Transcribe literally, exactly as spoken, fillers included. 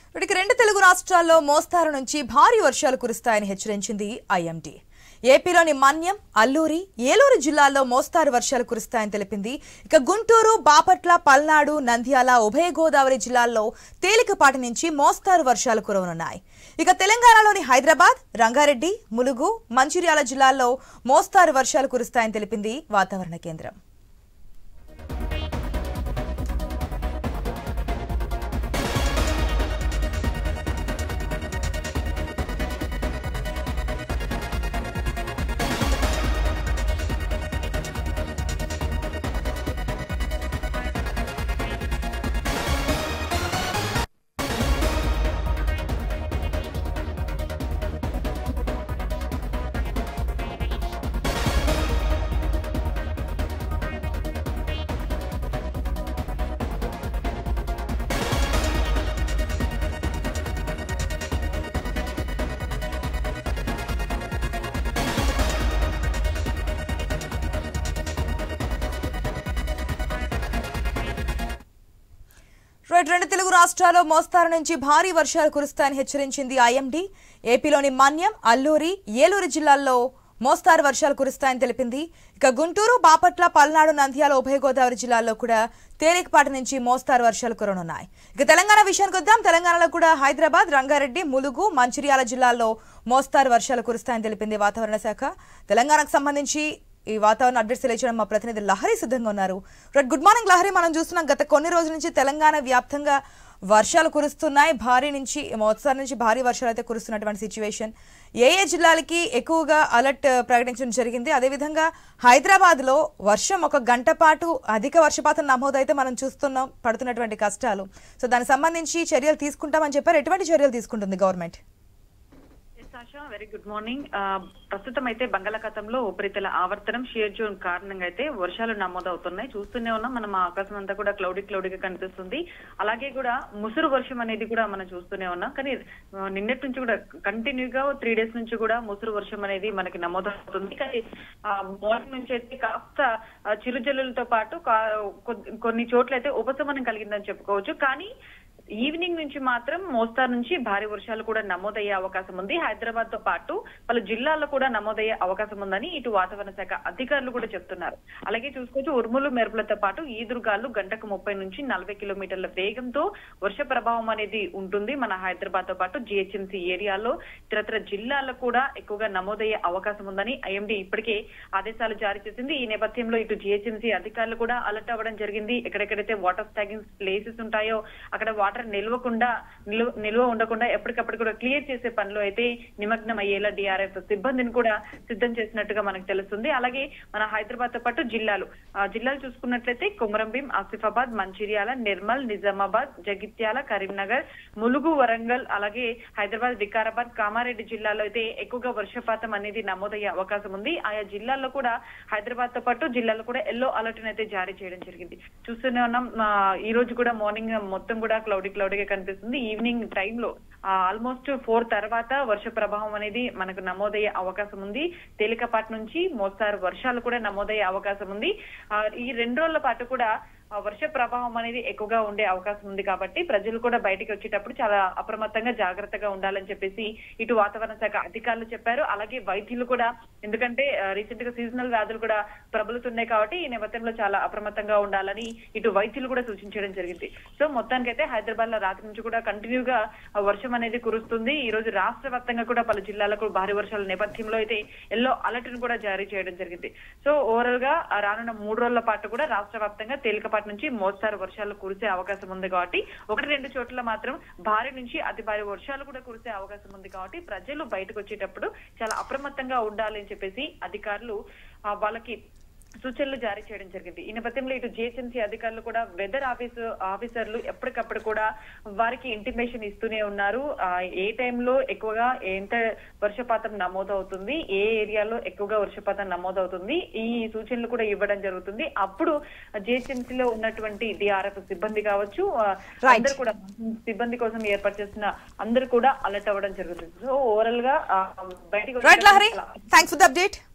వీటికి రెండు తెలుగు రాష్ట్రాల్లో మోస్తారు నుంచి భారీ వర్షాలు కురుస్తాయని హెచ్చరించింది ఐఎండీ. ఏపీలోని మన్యం, అల్లూరి, ఏలూరు జిల్లాల్లో మోస్తారు వర్షాలు కురుస్తాయని తెలిపింది. ఇక గుంటూరు, బాపట్ల, పల్నాడు, నంద్యాల, ఉభయ గోదావరి జిల్లాల్లో తేలికపాటి నుంచి మోస్తారు వర్షాలు కురవనున్నాయి. ఇక తెలంగాణలోని హైదరాబాద్, రంగారెడ్డి, ములుగు, మంచిర్యాల జిల్లాల్లో మోస్తారు వర్షాలు కురుస్తాయని తెలిపింది వాతావరణ కేంద్రం. రెండు తెలుగు రాష్ట్రాల్లో మోస్తారు నుంచి భారీ వర్షాలు కురుస్తాయని హెచ్చరించింది ఐఎండీ. ఏపీలోని మన్యం, అల్లూరి, ఏలూరు జిల్లాల్లో మోస్తారు వర్షాలు కురుస్తాయని తెలిపింది. ఇక గుంటూరు, బాపట్ల, పల్నాడు, నంద్యాల, ఉభయ గోదావరి జిల్లాల్లో కూడా తేలికపాటి నుంచి మోస్తారు వర్షాలు కురవనున్నాయి. ఇక తెలంగాణ విషయానికి వద్దాం. తెలంగాణలో కూడా హైదరాబాద్, రంగారెడ్డి, ములుగు, మంచిర్యాల జిల్లాల్లో మోస్తారు వర్షాలు కురుస్తాయని తెలిపింది వాతావరణ శాఖ. తెలంగాణకు సంబంధించి ఈ వాతావరణ అప్డేట్స్ తెలియజేయడం మా ప్రతినిధి లహరి సిద్ధంగా ఉన్నారు. Good morning Lahari. మనం చూస్తున్నాం గత కొన్ని రోజుల నుంచి తెలంగాణ వ్యాప్తంగా వర్షాలు కురుస్తున్నాయి. భారీ నుంచి మోస్తారు నుంచి భారీ వర్షాలు అయితే కురుస్తున్నటువంటి సిచ్యువేషన్. ఏ ఏ జిల్లాలకి ఎక్కువగా అలర్ట్ ప్రకటించడం జరిగింది? అదేవిధంగా హైదరాబాద్ లో వర్షం ఒక గంట పాటు అధిక వర్షపాతం నమోదైతే మనం చూస్తున్నాం, పడుతున్నటువంటి కష్టాలు. సో దానికి సంబంధించి చర్యలు తీసుకుంటామని చెప్పారు. ఎటువంటి చర్యలు తీసుకుంటుంది గవర్నమెంట్? Very good morning. ప్రస్తుతం అయితే బంగాళాఖాతంలో ఉపరితల ఆవర్తనం షియర్ జోన్ కారణంగా అయితే వర్షాలు నమోదవుతున్నాయి. చూస్తూనే ఉన్నాం మనం, ఆకాశం అంతా కూడా క్లౌడీ క్లౌడీగా కనిపిస్తుంది. అలాగే కూడా ముసురు వర్షం అనేది కూడా మనం చూస్తూనే ఉన్నాం. కానీ నిన్నటి నుంచి కూడా కంటిన్యూగా త్రీ డేస్ నుంచి కూడా ముసురు వర్షం అనేది మనకి నమోదవుతుంది. కానీ మార్నింగ్ నుంచి అయితే కాస్త చిరుజల్లులతో పాటు కొన్ని చోట్ల అయితే ఉపశమనం కలిగిందని చెప్పుకోవచ్చు. కానీ ఈవినింగ్ నుంచి మాత్రం మోస్తారు నుంచి భారీ వర్షాలు కూడా నమోదయ్యే అవకాశం ఉంది. హైదరాబాద్ తో పాటు పలు జిల్లాల్లో కూడా నమోదయ్యే అవకాశం ఉందని ఇటు వాతావరణ శాఖ అధికారులు కూడా చెప్తున్నారు. అలాగే చూసుకోవచ్చు, ఉరుములు మెరుపులతో పాటు ఈదురుగాలు గంటకు ముప్పై నుంచి నలభై కిలోమీటర్ల వేగంతో వర్ష ప్రభావం అనేది ఉంటుంది. మన హైదరాబాద్ తో పాటు జిహెచ్ఎంసీ ఏరియాలో ఇతరత్ర జిల్లాల్లో కూడా ఎక్కువగా నమోదయ్యే అవకాశం ఉందని ఐఎండీ ఇప్పటికే ఆదేశాలు జారీ చేసింది. ఈ నేపథ్యంలో ఇటు జిహెచ్ఎంసీ అధికారులు కూడా అలర్ట్ అవ్వడం జరిగింది. ఎక్కడెక్కడైతే వాటర్ స్టాగింగ్ ప్లేసెస్ ఉంటాయో అక్కడ వాటర్ నిల్వకుండా నిల్వ నిల్వ ఉండకుండా ఎప్పటికప్పుడు కూడా క్లియర్ చేసే పనిలో అయితే నిమగ్నం అయ్యేలా డిఆర్ఎఫ్ సిబ్బందిని కూడా సిద్ధం చేసినట్టుగా మనకు తెలుస్తుంది. అలాగే మన హైదరాబాద్ తో పాటు జిల్లాలు జిల్లాలు చూసుకున్నట్లయితే కొమరంభీం, ఆసిఫాబాద్, మంచిర్యాల, నిర్మల్, నిజామాబాద్, జగిత్యాల, కరీంనగర్, ములుగు, వరంగల్, అలాగే హైదరాబాద్, వికారాబాద్, కామారెడ్డి జిల్లాలో అయితే ఎక్కువగా వర్షపాతం అనేది నమోదయ్యే అవకాశం ఉంది. ఆయా జిల్లాల్లో కూడా హైదరాబాద్ తో పాటు జిల్లాలో కూడా ఎల్లో అలర్ట్ అయితే జారీ చేయడం జరిగింది. చూస్తూనే ఉన్నాం, ఈ రోజు కూడా మార్నింగ్ మొత్తం కూడా క్లౌడీ క్లౌడీగా కనిపిస్తుంది. ఈవినింగ్ టైంలో ఆల్మోస్ట్ ఫోర్ తర్వాత వర్ష ప్రభావం అనేది మనకు నమోదయ్యే అవకాశం ఉంది. తేలికపాటి నుంచి మోస్తారు వర్షాలు కూడా నమోదయ్యే అవకాశం ఉంది. ఈ రెండు రోజుల పాటు కూడా వర్ష ప్రభావం అనేది ఎక్కువగా ఉండే అవకాశం ఉంది. కాబట్టి ప్రజలు కూడా బయటికి వచ్చేటప్పుడు చాలా అప్రమత్తంగా జాగ్రత్తగా ఉండాలని చెప్పేసి ఇటు వాతావరణ శాఖ అధికారులు చెప్పారు. అలాగే వైద్యులు కూడా, ఎందుకంటే రీసెంట్ గా సీజనల్ వ్యాధులు కూడా ప్రబలుతున్నాయి కాబట్టి ఈ నేపథ్యంలో చాలా అప్రమత్తంగా ఉండాలని ఇటు వైద్యులు కూడా సూచించడం జరిగింది. సో మొత్తానికైతే హైదరాబాద్ లో రాత్రి నుంచి కూడా కంటిన్యూగా వర్షం అనేది కురుస్తుంది. ఈ రోజు రాష్ట్ర వ్యాప్తంగా కూడా పలు జిల్లాలకు భారీ వర్షాల నేపథ్యంలో అయితే ఎల్లో అలర్ట్ ను కూడా జారీ చేయడం జరిగింది. సో ఓవరాల్ గా రానున్న మూడు రోజుల పాటు కూడా రాష్ట్ర వ్యాప్తంగా తేలికపాటి నుంచి మోస్తారు వర్షాలు కురిసే అవకాశం ఉంది. కాబట్టి ఒకటి రెండు చోట్ల మాత్రం భారీ నుంచి అతి భారీ వర్షాలు కూడా కురిసే అవకాశం ఉంది. కాబట్టి ప్రజలు బయటకు వచ్చేటప్పుడు చాలా అప్రమత్తంగా ఉండాలని చెప్పేసి అధికారులు వాళ్ళకి సూచనలు జారీ చేయడం జరిగింది. ఈ నేపథ్యంలో ఇటు జిహెచ్ఎంసీ అధికారులు కూడా వెదర్ ఆఫీసు ఆఫీసర్లు ఎప్పటికప్పుడు కూడా వారికి ఇంటిమేషన్ ఇస్తూనే ఉన్నారు. ఏ టైంలో ఎక్కువగా ఎంత వర్షపాతం నమోదవుతుంది, ఏ ఏరియాలో ఎక్కువగా వర్షపాతం నమోదవుతుంది, ఈ సూచనలు కూడా ఇవ్వడం జరుగుతుంది. అప్పుడు జిహెచ్ఎంసీలో ఉన్నటువంటి డిఆర్ఎఫ్ సిబ్బంది కావచ్చు, అందరూ కూడా సిబ్బంది కోసం ఏర్పాటు చేసిన అందరూ కూడా అలర్ట్ అవ్వడం జరుగుతుంది. సో ఓవరాల్ గా బయటకు